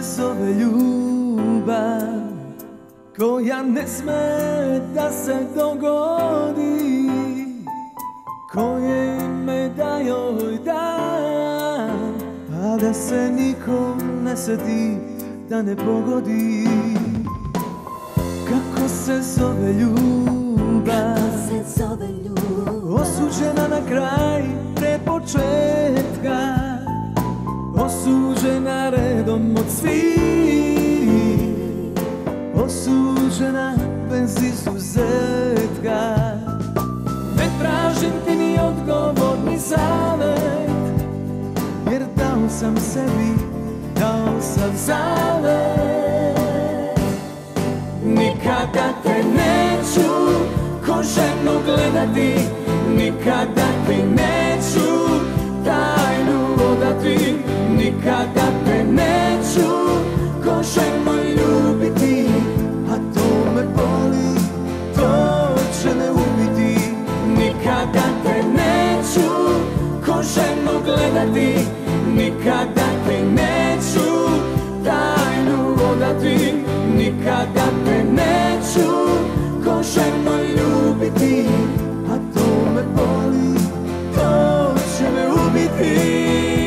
zove ljubav, koja ne sme da se dogodi, koje ime da joj dam, a da se nikom ne seti, da ne pogodi. Kako se zove ljubav, osuđena na kraj pre početka, osuđena redom od svih, osuđena bez izuzetka. Ne tražim ti ni odgovor ni zavet, jer dao sam sebi, dao sam zavet. Nikada te neću ko ženu gledati, nikada ti neću tajnu odati, nikada te neću ko ženu ljubiti, a to me boli, to će me ubiti. Nikada te neću ko ženu gledati, nikada ti neću tajnu odati, nikada te neću ko ženu ljubiti, a to me boli, to će me ubiti.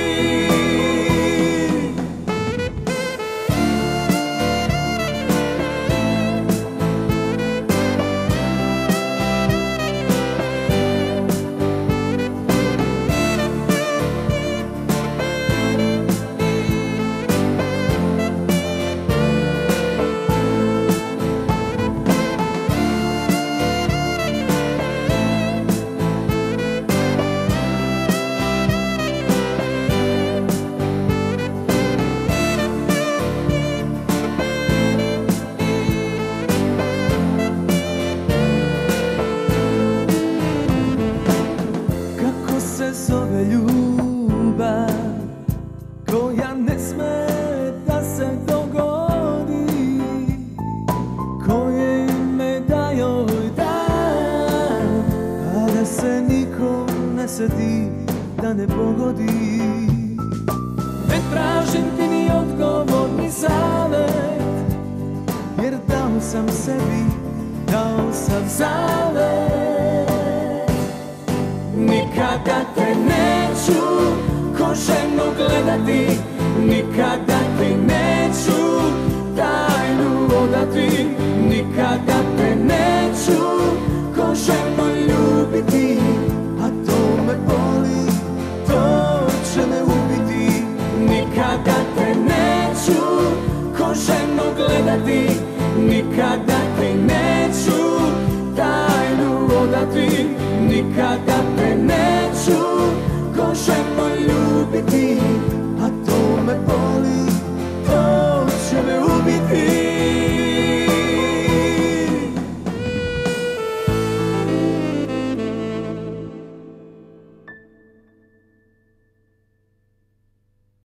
Zove ljubav, koja ne sme da se dogodi, koje ime da joj dam, a da se nikom ne seti, da ne pogodi. Ne tražim ti ni odgovor ni zavet, jer dao sam sebi, dao sam zavet. Nikada te neću ko ženu gledati, nikada ti neću tajnu odati, nikada te neću ko ženu ljubiti, a to me boli, to će me ubiti. Nikada te neću ko ženu gledati, nikada ti neću tajnu odati, nikada